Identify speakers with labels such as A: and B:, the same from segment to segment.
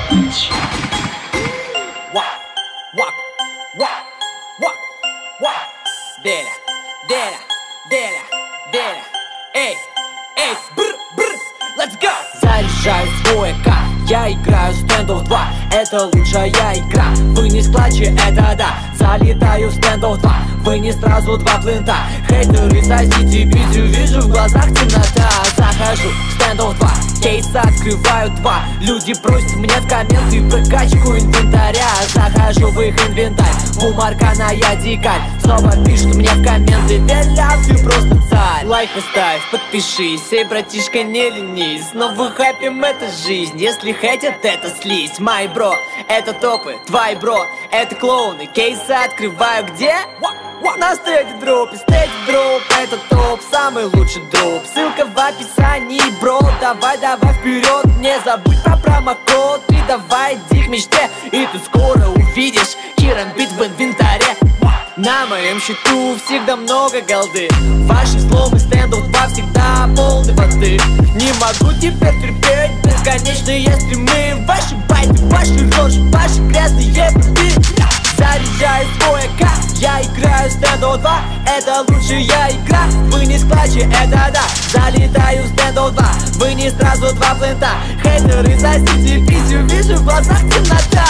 A: Walk, walk, walk, walk, walk. Деля, деля, деля, деля. Эй, эй, брр, брр, let's go. Заряжаю свой АК, я играю Standoff 2. Это лучшая игра, вы не склачи, это да. Залетаю в Standoff 2, вы не сразу два плинта. Хейтеры, сосите пиццу, вижу в глазах темнота. Захожу в Standoff 2, кейсы открываю 2. Люди просят мне в комменты прокачку инвентаря. Захожу в их инвентарь, бумарканая дикарь. Снова пишут мне в комменты: Веля, ты просто царь. Лайк поставь, подпишись, эй, братишка, не ленись. Снова хайпим, это жизнь, если хейтят, это слизь. Май бро, это топы, твои бро, это клоуны. Кейсы открываю где? На стейдж дропе, это топ, самый лучший дроп. Ссылка в описании, бро, давай, давай вперед. Не забудь про промокод, ты давай иди к мечте. И ты скоро увидишь Хиромбит в инвентаре. На моем счету всегда много голды. Ваши сломы Standoff 2 всегда полны воды. Не могу теперь терпеть бесконечные стримы. Ваши байты, ваши рожи, ваши грязные пути. Заряжаю свой АК, я играю Standoff 2. Это лучшая игра, вы не склачи, это да. Залетаю в Standoff 2, вы не сразу два плинта. Хейтеры, сосите пиццу, вижу в глазах темнота.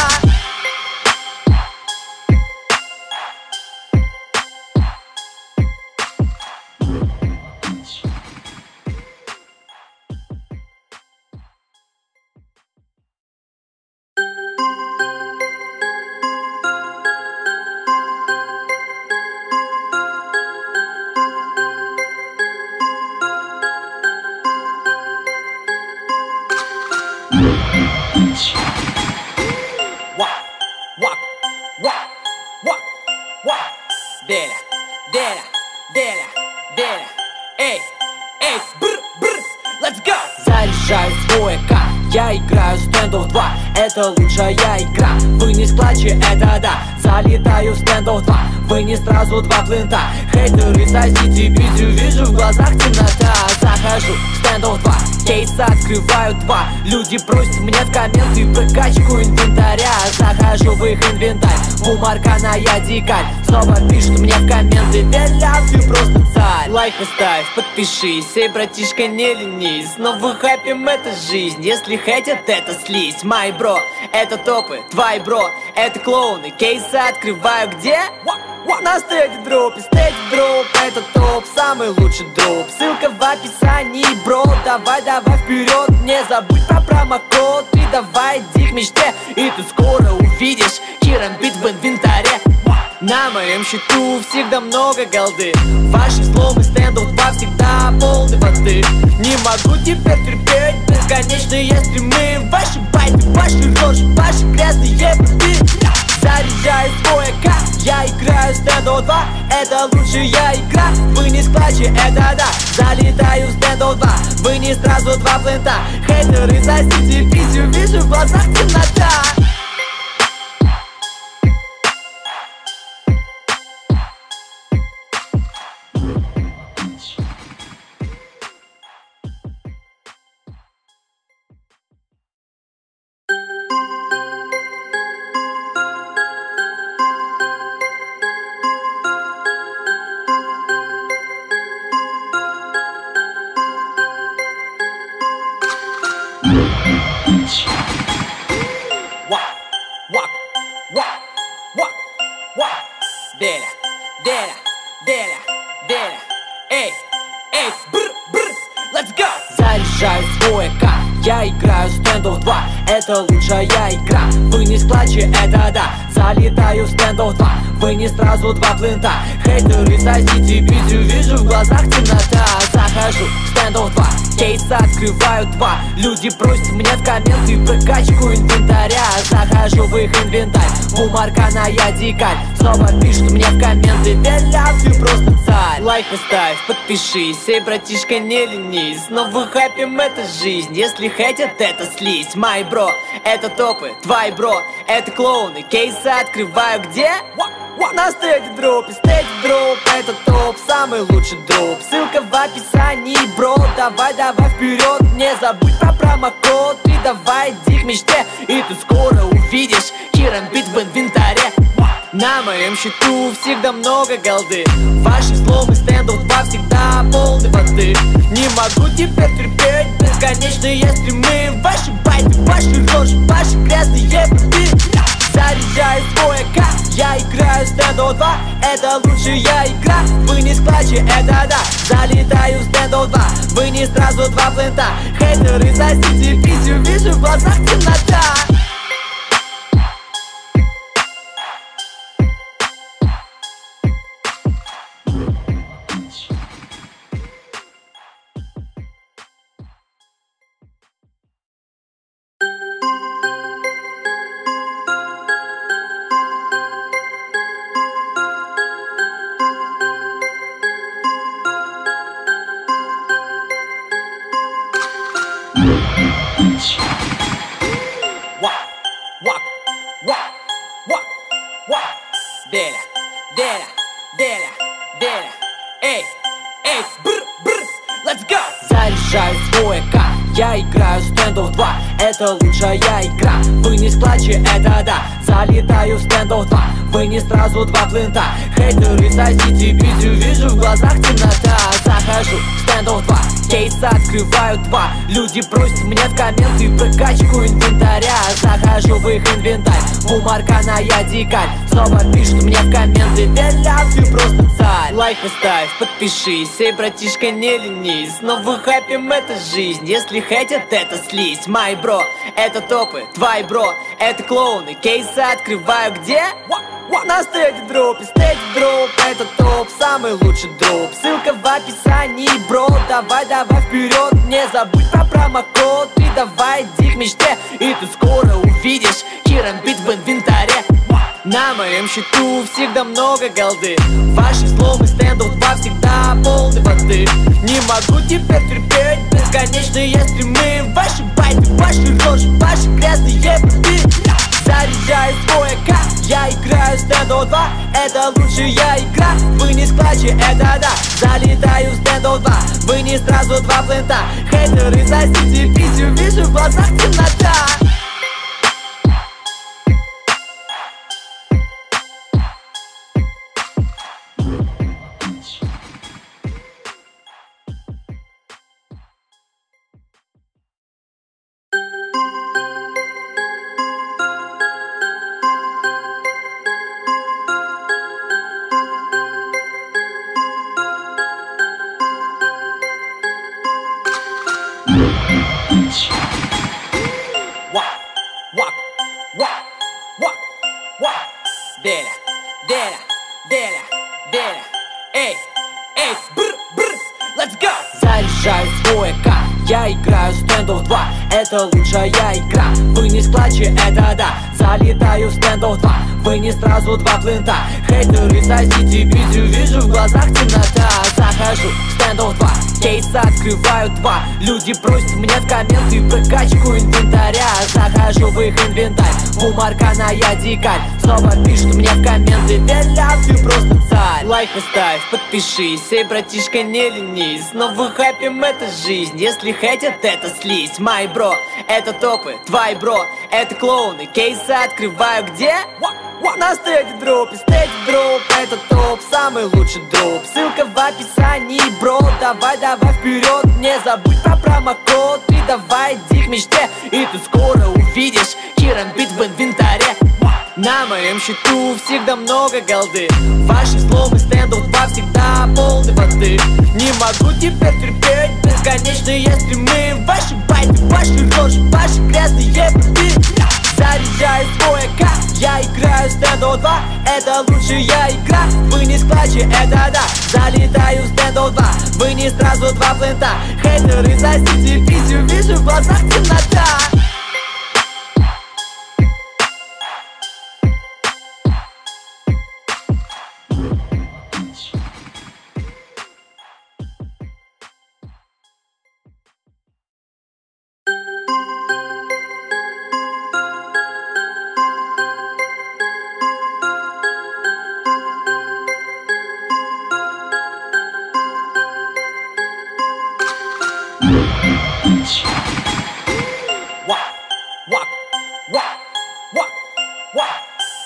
A: Walk, walk, walk, walk, walk. Деля, деля, деля, деля. Эй, эй, брр, брр, let's go. Заряжаю свой АК, я играю Standoff 2. Это лучшая игра, вы не склачи, это да. Залетаю в Standoff 2, вы не сразу два плинта. Хейтеры, сосите пиццу, вижу в глазах темнота. Захожу в Standoff 2, кейсы открываю 2. Люди просят мне в комменты прокачку инвентаря. Захожу в их инвентарь, бумарканая дикарь. Снова пишут мне в комменты: Веля, ты просто царь. Лайк поставь, подпишись, эй, братишка, не ленись. Снова хайпим, это жизнь, если хейтят, это слизь. Май бро, это топы, твои бро, это клоуны. Кейсы открываю где? На стейдж дропе, это топ, самый лучший дроп. Ссылка в описании, бро, давай, давай вперед. Не забудь про промокод, ты давай иди к мечте. И ты скоро увидишь Хиромбит в инвентаре. На моем счету всегда много голды. Ваши сломы Standoff 2 всегда полны воды. Не могу теперь терпеть бесконечные стримы. Ваши байты, ваши рожи, ваши грязные пути. Заряжаю свой АК, я играю Standoff 2. Это лучшая игра, вы не склачи, это да. Залетаю в Standoff 2, вы не сразу два плинта. Хейтеры, сосите пиццу, вижу в глазах темнота. Walk, walk, walk, walk, walk. Деля, деля, деля, деля. Эй, эй, брр, брр, let's go. Заряжаю свой АК, я играю Standoff 2. Это лучшая игра, вы не склачи, это да. Залетаю в Standoff 2, вы не сразу два плинта. Хейтеры, сосите пиццу, вижу в глазах темнота. Захожу в Standoff 2, кейсы открываю 2. Люди просят мне в комменты прокачку инвентаря. Захожу в их инвентарь, бумарканая дикарь. Снова пишут мне в комменты: Веля, ты просто царь. Лайк поставь, подпишись, эй, братишка, не ленись. Снова хайпим, это жизнь, если хейтят, это слизь. Май бро, это топы, твои бро, это клоуны. Кейсы открываю где? На стейдж дропе, это топ, самый лучший дроп. Ссылка в описании, бро, давай, давай вперед. Не забудь про промокод, ты давай иди к мечте. И ты скоро увидишь керамбит в инвентаре. На моем счету всегда много голды. Ваши сломы стендов 2 всегда полны воды. Не могу теперь терпеть бесконечные стримы. Ваши байты, ваши рожи, ваши грязные пути. Заряжаю свой АК, я играю стендов 2. Это лучшая игра, вы не склачи, это да. Залетаю в стендов 2, вы не сразу 2 плента. Хейтеры засите писью, вижу в глазах темнота. Деля, Деля, Деля, Деля, эй, эй, брр, брр, let's go! Заряжаю свой АК, я играю стендов 2. Это лучшая игра, вы не склачи, это да. Залетаю в стендов 2, вы не сразу 2 плента. Хейтеры сосите писью, вижу в глазах темнота. Захожу в стендов 2, кейсы открываю 2. Люди просят мне в комменты прокачку инвентаря. Захожу в их инвентарь, бумарканая дикарь. Снова пишут мне в комменты: Деля, ты просто царь. Лайк поставь, подпишись, эй, братишка, не ленись. Снова хайпим, это жизнь, если хотят, это слизь. Май бро, это топы, твои бро, это клоуны. Кейсы открываю где? На стейдж дропе, это топ, самый лучший дроп. Ссылка в описании, бро, давай, давай вперед. Не забудь про промокод, ты давай иди к мечте. И ты скоро увидишь керамбит в инвентаре. На моем счету всегда много голды. Ваши сломы стендов 2 всегда полны воды. Не могу теперь терпеть бесконечные стримы. Ваши байты, ваши рожи, ваши грязные пути. Заряжаю свой АК, я играю стендов 2. Это лучшая игра, вы не склачи, это да. Залетаю в стендов 2, вы не сразу 2 плента. Хейтеры засите писью, вижу в глазах темнота. Деля, Деля, Деля, Деля, эй, эй, брр, брр, let's go! Заряжаю свой АК, я играю стендов 2. Это лучшая игра, вы не склачи, это да. Залетаю в стендов 2, вы не сразу 2 плента. Хейтеры сосите писью, вижу в глазах темнота. Захожу в стендов 2, кейсы открываю 2. Люди просят мне в комменты прокачку инвентаря. Захожу в их инвентарь, бумарканая дикарь. Снова пишут мне в комменты: Деля, ты просто царь. Лайк поставь, подпишись, эй, братишка, не ленись. Снова хайпим, это жизнь, если хотят, это слизь. Май бро, это топы, твои бро, это клоуны. Кейсы открываю где? На стейдж дропе, это топ, самый лучший дроп. Ссылка в описании, бро, давай, давай вперед. Не забудь про промокод, ты давай иди к мечте. И ты скоро увидишь керамбит в инвентаре. На моем счету всегда много голды. Ваши сломы стендов 2 всегда полны воды. Не могу теперь терпеть бесконечные стримы. Ваши байты, ваши рожи, ваши грязные пути. Заряжаю свой АК, я играю стендов 2. Это лучшая игра, вы не склачи, это да. Залетаю в стендов 2, вы не сразу 2 плента. Хейтеры засите писью, вижу в глазах темнота.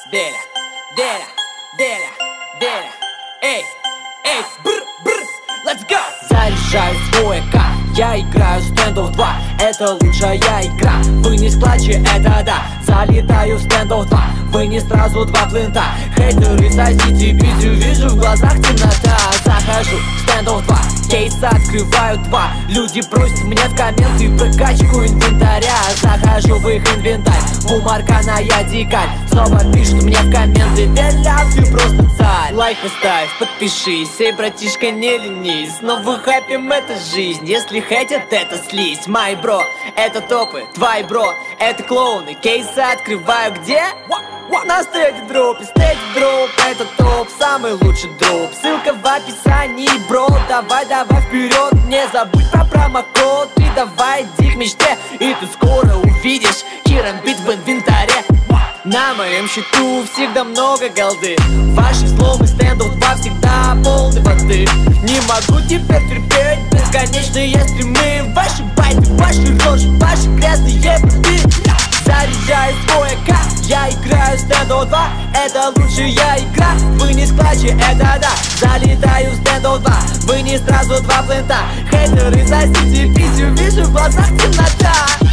A: Деля, Деля, Деля, Деля. Эй, эй, брр, брр, let's go! Заряжаю свой АК, я играю Standoff 2. Это лучшая игра, вынес клатчи, это да. Залетаю в Standoff 2, вынес сразу 2 плинта. Хейтеры соседи, вижу в глазах темнота. Захожу в Standoff 2, кейс открываю 2. Люди просят мне в комменты прокачку инвентаря. Захожу в их инвентарь, бумарканая дикарь. Снова пишут мне в комменты: Веля, ты просто царь. Лайк поставь, подпишись, эй, братишка, не ленись. Снова хайпим, это жизнь, если хейтят, это слизь. Май бро, это топы, твои бро, это клоуны. Кейсы открываю где? На стейдж дропе, это топ, самый лучший дроп. Ссылка в описании, бро, давай вперед. Не забудь про промокод, и давай иди к мечте. И ты скоро увидишь Хиромбит в инвентаре. На моем счету всегда много голды. Ваши взломы Standoff 2 всегда полны воды. Не могу теперь терпеть бесконечные стримы. Ваши байты, ваши рожи, ваши грязные пути. Заряжаю свой АК, я играю Standoff 2. Это лучшая игра, вынес клатчи, это да. Залетаю в Standoff 2, вынес сразу 2 плинта. Хейтеры соседи, вижу в глазах темнота.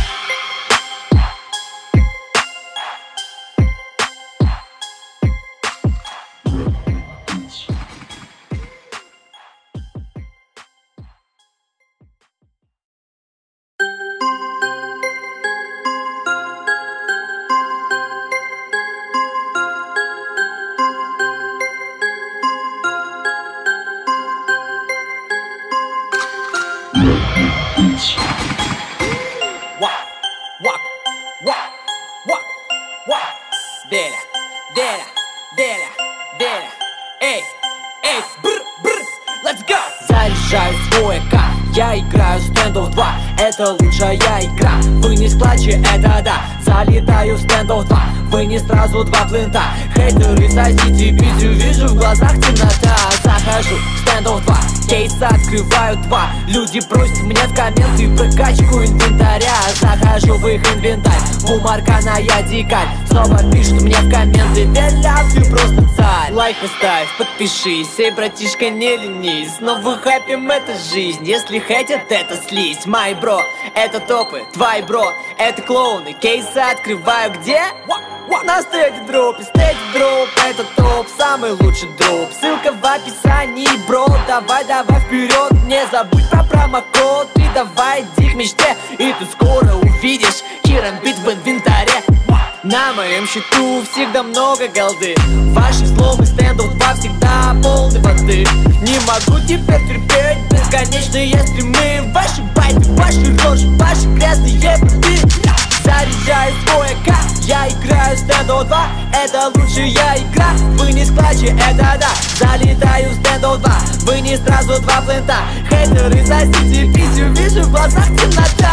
A: Деля, Деля, Деля, Деля. Эй, эй, брр, брр, let's go! Заряжаю свой АК, я играю Standoff 2. Это лучшая игра, вынес клатчи, это да. Залетаю в Standoff 2, вынес сразу 2 плинта. Хейтеры соседи, вижу в глазах темнота. Захожу в Standoff 2, кейс открываю 2. Люди просят мне в комменты прокачку инвентаря. Захожу в их инвентарь, бумарканая дикарь. Снова пишут мне в комменты: Веля, ты просто царь. Лайк поставь, подпишись, эй, братишка, не ленись. Снова хайпим, это жизнь, если хейтят, это слизь. Май бро, это топы, твои бро, это клоуны. Кейсы открываю где? На стейдж дропе, это топ, самый лучший дроп. Ссылка в описании, бро, давай вперед. Не забудь про промокод, и давай иди к мечте. И ты скоро увидишь Хиромбит в инвентаре. На моем счету всегда много голды. Ваши взломы Standoff 2 всегда полны воды. Не могу теперь терпеть бесконечные стримы. Ваши байты, ваши рожи, ваши грязные пути. Заряжаю свой АК, я играю Standoff 2. Это лучшая игра, вынес клатчи, это да. Залетаю в Standoff 2, вынес сразу 2 плинта. Хейтеры соседи, вижу в глазах темнота.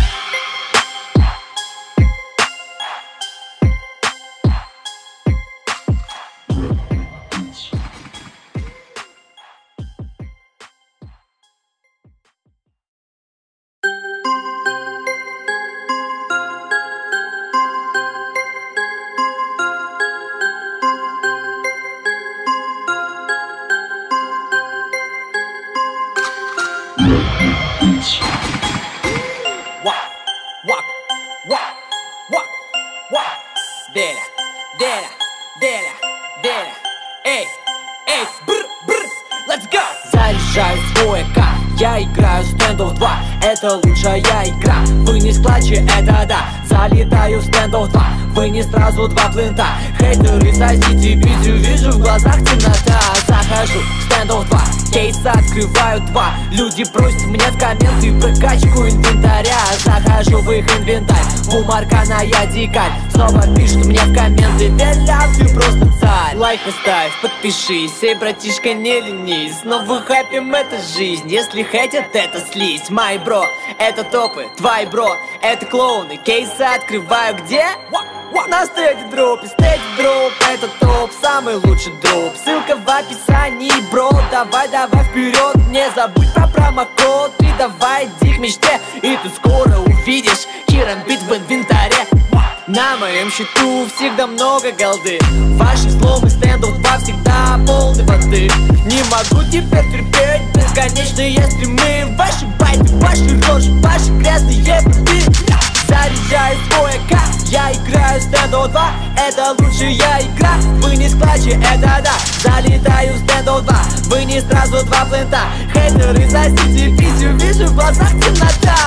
A: Деля, Деля, Деля, Деля. Эй, эй, брр, брр, let's go! Заряжаю свой АК, я играю Standoff 2. Это лучшая игра, вынес клатчи, это да. Залетаю в Standoff 2, вынес сразу 2 плинта. Хейтеры соседи, вижу в глазах темнота. Захожу в Standoff 2, кейсы открываю 2. Люди просят мне в комменты прокачку инвентаря. Захожу в их инвентарь, бумарканая дикарь. Снова пишут мне в комменты: Веля, ты просто царь. Лайк поставь, подпишись, эй, братишка, не ленись. Снова хайпим, это жизнь, если хейтят, это слизь. Май бро, это топы, твои бро, это клоуны. Кейсы открываю где? На стейдж дропе, это топ, самый лучший дроп. Ссылка в описании, бро, давай вперед. Не забудь про промокод, и давай иди к мечте. И ты скоро увидишь Хиромбит в инвентаре. На моем моем счету всегда много голды. Ваших слов и стендов 2 всегда полны воды. Не могу теперь терпеть бесконечные стримы. Ваши байты, ваши рожи, ваши грязные биты. Заряжаю свой АК, я играю стендов 2. Это лучшая игра, вы не склачи, это да. Залетаю стендов 2, вы не сразу 2 плента. Хейтеры, засите писью, вижу в глазах темнота.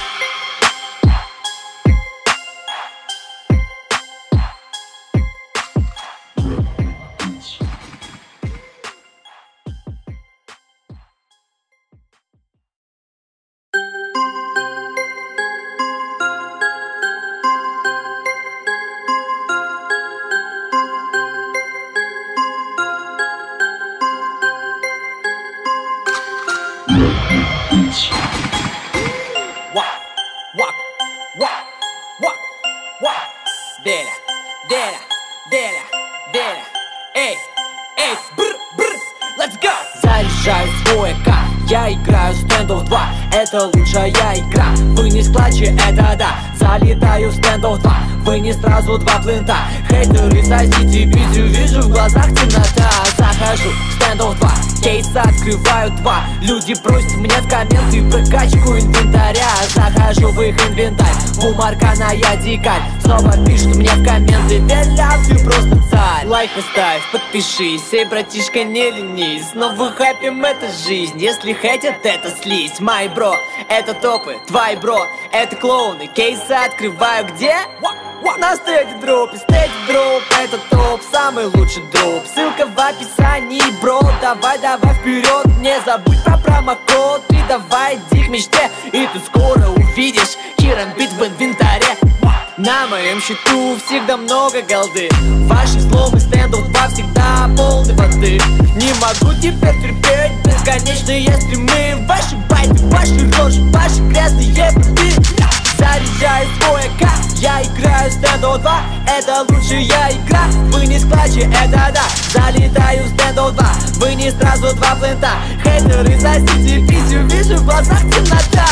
A: Деля, Деля, Деля, Деля, эй, эй, брр, брр, let's go! Заряжаю свой АК, я играю стендов 2. Это лучшая игра, вы не склачи, это да. Залетаю стендов 2, вы не сразу 2 плента. Хейтеры, сосите писью, вижу в глазах темнота. Захожу в стендов 2, кейс открываю 2. Люди просят мне в комменты прокачку инвентаря. Захожу в их инвентарь, бумарканая дикарь. Снова пишут мне в комменты: Деля, ты просто царь. Лайк поставь, подпишись, эй, братишка, не ленись. Снова хайпим, это жизнь, если хейтят, это слизь. Май бро, это топы, твои бро, это клоуны. Кейсы открываю где? На стейдж дропе, это топ, самый лучший дроп. Ссылка в описании, бро, давай, давай вперед. Не забудь про промокод, и давай иди к мечте. И ты скоро увидишь Керамбит в инвентаре. На моем счету всегда много голды. Ваших слов и стендов 2 всегда полны воды. Не могу теперь терпеть бесконечные стримы. Ваши байты, ваши рожи, ваши грязные биты. Заряжаю свой АК, я играю стендов 2. Это лучшая игра, вы не склачи, это да. Залетаю стендов 2, вы не сразу 2 плента. Хейтеры, засите писью, вижу в глазах темнота.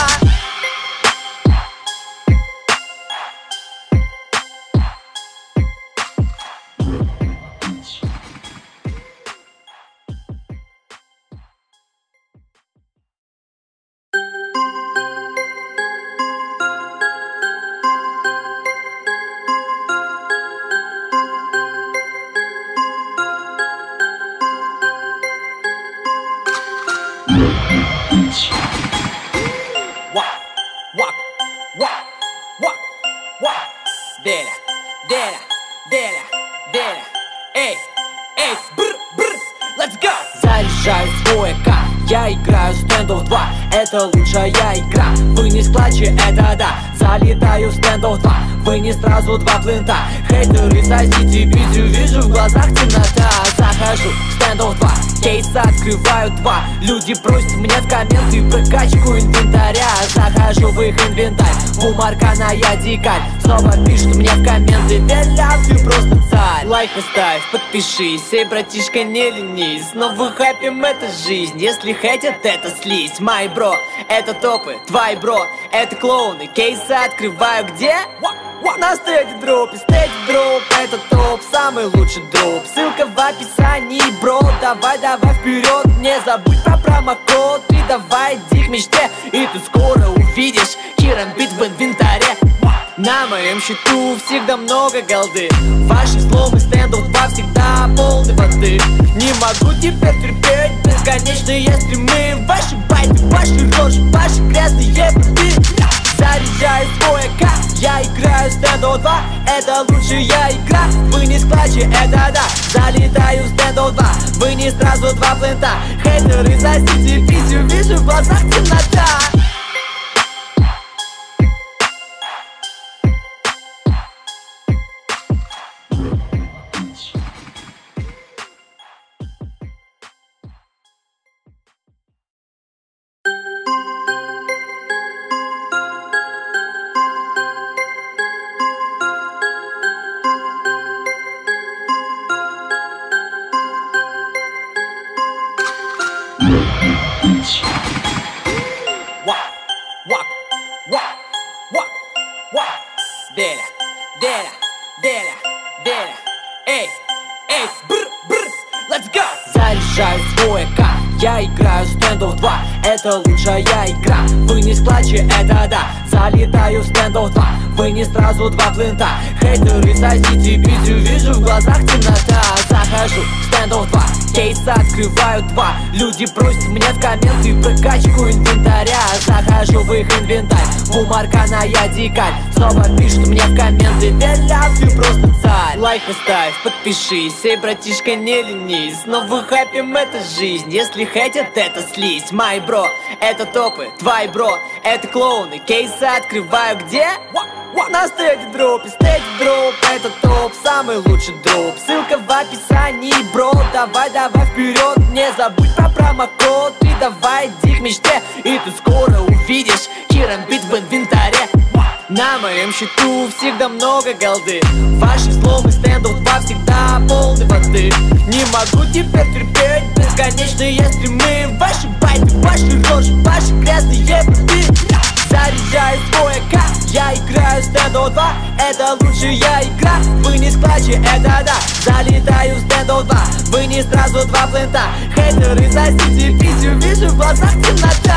A: Деля, Деля, Деля, Деля, эй, эй, брр, брр, let's go! Заряжаю свой АК, я играю стендов 2. Это лучшая игра, вы не склачи, это да. Залетаю стендов 2, вы не сразу 2 плента. Хейтеры, сосите писью, вижу в глазах темнота. Захожу в стендов 2, кейс открываю 2. Люди просят мне в комменты прокачку инвентаря. Захожу в их инвентарь, бумарканая дикарь. Снова пишут мне в комменты: Деля, ты просто царь. Лайк поставь, подпишись, эй, братишка, не ленись. Снова хайпим, это жизнь, если хейтят, это слизь. Май бро, это топы, твои бро, это клоуны. Кейсы открываю где? На стейдж дропе, это топ, самый лучший дроп. Ссылка в описании, бро, давай, давай вперед. Не забудь про промокод, и давай иди к мечте. И ты скоро увидишь Керамбит в инвентаре. На моем счету всегда много голды. Ваших слов и стендов 2 всегда полны воды. Не могу теперь терпеть бесконечные стримы. Ваши байты, ваши рожи, ваши грязные биты. Заряжаю свой АК, я играю стендов 2. Это лучшая игра, вы не склачи, это да. Залетаю стендов 2, вы не сразу 2 плента. Хейтеры, засите писью, вижу в глазах темнота. Деля, Деля, Деля, Деля, эй, брр, брр, let's go! Заряжаю свой АК, я играю Standoff 2, это лучшая игра. Вынес клатчи, это да, залетаю в Standoff 2, вынес сразу два плинта. Хейтеры соседи, битю, вижу в глазах темнота. Захожу в Standoff 2, кейсы открываю два. Люди просят мне в комменты прокачку инвентаря. Захожу в их инвентарь, бумарканая дикарь. Снова пишут мне в комменты: Веля, ты просто царь. Лайк поставь, подпишись, эй, братишка, не ленись. Снова хайпим, это жизнь, если хейтят, это слизь. Май бро, это топы, твой бро, это клоуны. Кейсы открываю где? На стейдж дропе, это топ, самый лучший дроп. Ссылка в описании, бро, давай вперед. Не забудь про промокод, и давай иди к мечте. И ты скоро увидишь Керамбит в инвентаре. На моем счету всегда много голды. Ваши сломы Standoff 2 всегда полны воды. Не могу теперь терпеть бесконечные стримы. Ваши байты, ваши рожи, ваши грязные пути. Заряжаю свой АК, я играю Standoff 2, это лучшая игра. Вынес клатчи, это да, залетаю в Standoff 2, вынес сразу два плинта. Хейтеры соседи, писю, вижу в глазах темнота.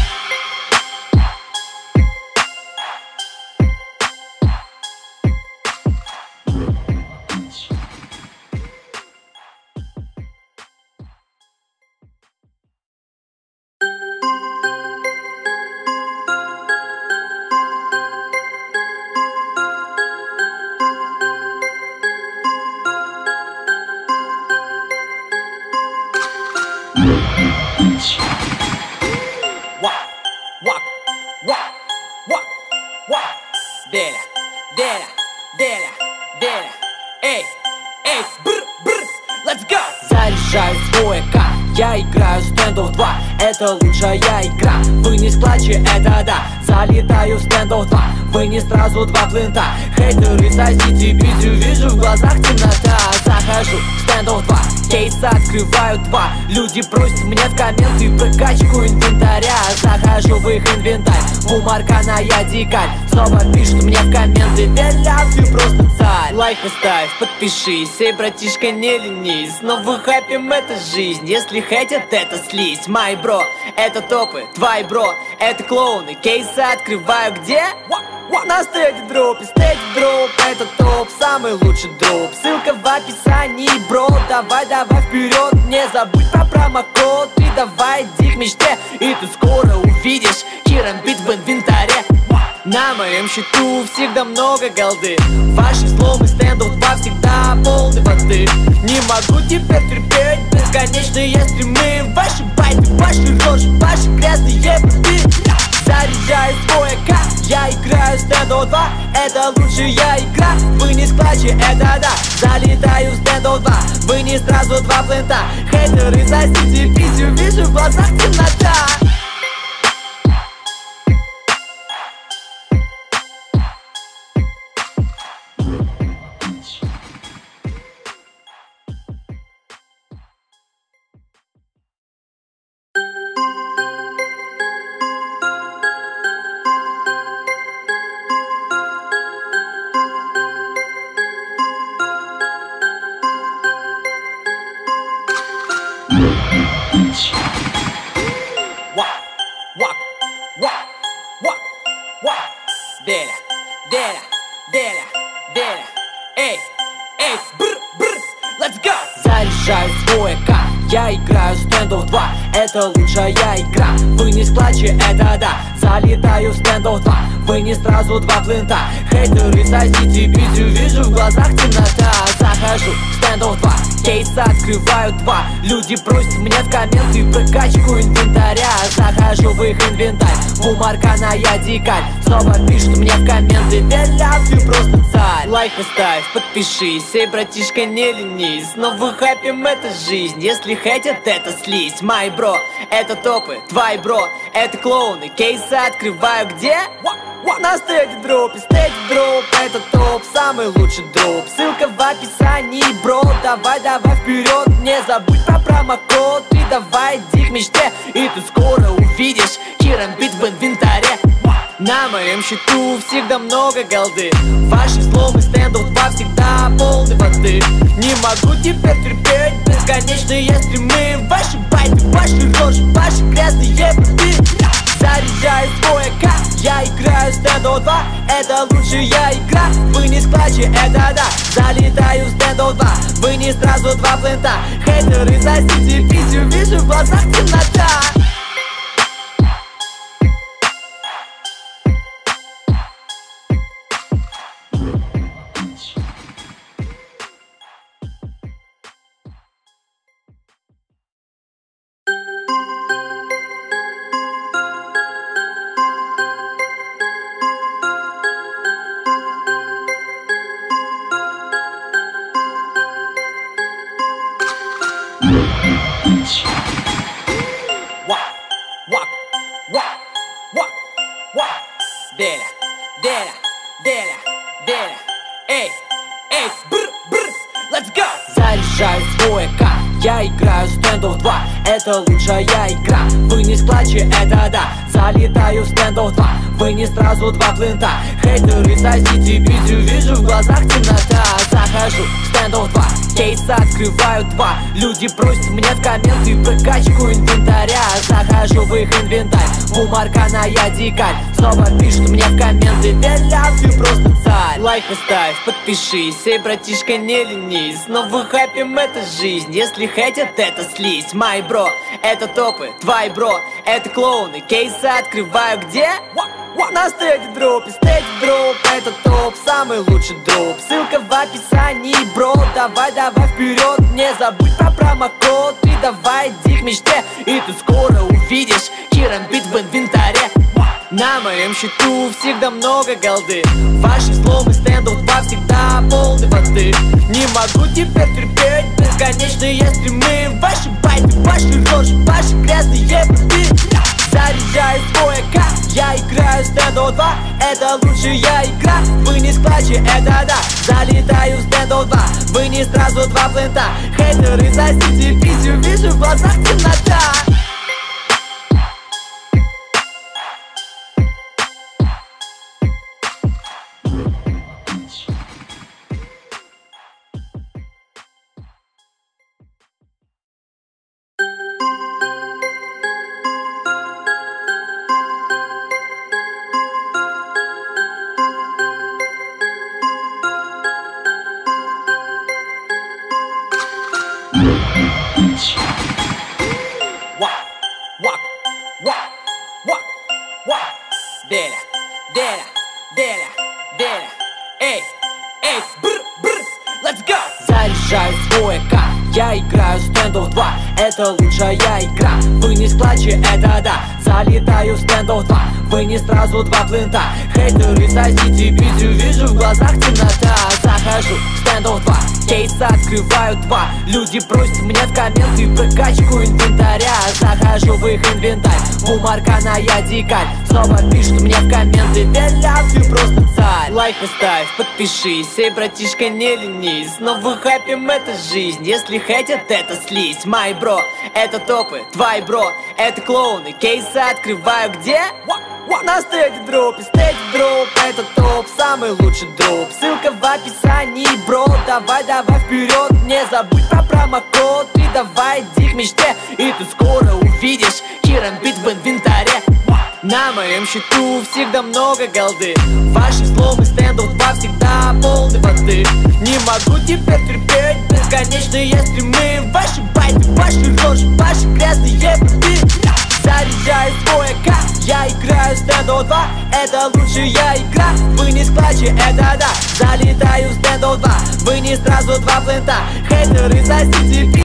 A: Деля, Деля, Деля, Деля, эй, брр, брр, let's go! Заряжаю свой АК, я играю Standoff 2, это лучшая игра. Вынес клатчи, это да, залетаю в Standoff 2, вынес сразу два плинта. Хейтеры соседи, битю, вижу в глазах темнота. Захожу в Standoff 2, кейсы открываю два. Люди просят мне в комменты прокачку инвентаря. Захожу в их инвентарь, бумарканая дикарь. Снова пишут мне в комменты: Веля, ты просто царь. Лайк поставь, подпишись, эй, братишка, не ленись. Снова хайпим, это жизнь, если хейтят, это слизь. Май бро, это топы, твой бро, это клоуны. Кейсы открываю где? На стейдж дропе, это топ, самый лучший дроп. Ссылка в описании, бро, давай вперед. Не забудь про промокод, и давай иди к мечте. И ты скоро увидишь Керамбит в инвентаре. На моем счету всегда много голды. Ваши сломы Standoff 2 всегда полны воды. Не могу теперь терпеть бесконечные стримы. Ваши байты, ваши рожи, ваши грязные пути. Заряжаю свой АК, я играю Standoff 2, это лучшая игра. Вынес клатчи, это да, залетаю в Standoff 2, вынес сразу два плинта. Хейтеры соседи, писю, вижу в глазах темнота. Деля, Деля, Деля, Деля, эй, брр, брр, let's go! Заряжаю свой АК, я играю Standoff 2, это лучшая игра. Вынес клатчи, это да, залетаю в Standoff 2, вынес сразу два плинта. Хейтеры соседи, битю, вижу в глазах темнота. Захожу в Standoff 2, кейсы открываю два. Люди просят мне в комменты прокачку инвентаря. Захожу в их инвентарь, бумарканая дикарь. Снова пишут мне в комменты: Веля, ты просто царь. Лайк поставь, подпишись, эй, братишка, не ленись. Снова хайпим, это жизнь, если хейтят, это слизь. Май бро, это топы, твой бро, это клоуны. Кейсы открываю где? На стейдж дропе, это топ, самый лучший дроп. Ссылка в описании, бро, давай вперед. Не забудь про промокод, и давай иди к мечте. И ты скоро увидишь Керамбит в инвентаре. На моем счету всегда много голды. Ваши сломы Standoff 2 всегда всегда полны воды. Не могу теперь терпеть бесконечные стримы. Ваши байты, ваши рожи, ваши грязные пути. Заряжаю свой АК, я играю Standoff 2. Это лучшая игра, вы не склачи, это да. Залетаю в Standoff 2, вы не сразу два плента. Хейтеры, сосите писю, вижу в глазах темнота. Деля, Деля, Деля, Деля. Эй, эй, брр, брр, let's go. Заряжаю свой АК, я играю Standoff 2. Это лучшая игра, вы не склачи, это да. Залетаю в Standoff 2, вы не сразу два плента. Хейтеры, сосите писю, вижу в глазах темнота. Захожу в Standoff 2, кейс открываю 2. Люди просят мне в комменты прокачку инвентаря. Захожу в их инвентарь, бумарканая дикарь. Снова пишут мне в комменты: Веля, ты просто царь. Лайк поставь, подпишись, эй, братишка, не ленись. Снова хайпим, это жизнь, если хейтят, это слизь. Май бро, это топы, твои бро, это клоуны. Кейсы открываю где? На стейдж дропе, это топ, самый лучший дроп. Ссылка в описании, бро, давай, давай вперед. Не забудь про промокод, и давай иди к мечте. И ты скоро увидишь Керамбит в инвентаре. На моем счету всегда много голды. Ваши слова Standoff 2 всегда полны воды. Не могу теперь терпеть бесконечные стримы. Ваши байты, ваши рожи, ваши грязные пути. Заряжаю свой АК, я играю Standoff 2. Это лучшая игра, вы не склачи, это да. Залетаю в Standoff 2, вы не сразу два плента. Хейтеры, сосите писю, вижу в глазах темнота. Деля, Деля, Деля, Деля. Эй, эй, брр, брр, let's go. Заряжаю свой АК, я играю Standoff 2. Это лучшая игра, вы не склачи, это да. Залетаю в Standoff 2, вы не сразу два плента. Хейтеры, сосите писю, вижу в глазах темнота. Захожу в Standoff 2, кейс открываю 2. Люди просят мне в комменты прокачку инвентаря. Захожу в их инвентарь, бумарканая дикарь. Снова пишут мне в комменты: Веля, ты просто царь. Лайк поставь, подпишись, эй, братишка, не ленись. Снова хайпим, это жизнь, если хейтят, это слизь. Май бро, это топы, твои бро, это клоуны. Кейсы открываю где? На стейдж дропе, это топ, самый лучший дроп. Ссылка в описании, бро, давай, давай вперед. Не забудь про промокод, и давай иди к мечте. И ты скоро увидишь Керамбит в инвентаре. На моем счету всегда много голды. Ваши слова Standoff 2 всегда полны воды. Не могу теперь терпеть бесконечные стримы. Ваши байты, ваши рожи, ваши грязные пути. Заряжаю свой АК, я играю Standoff 2. Это лучшая игра, вы не склачи, это да. Залетаю в Standoff 2, вы не сразу два плента. Хейтеры, сосите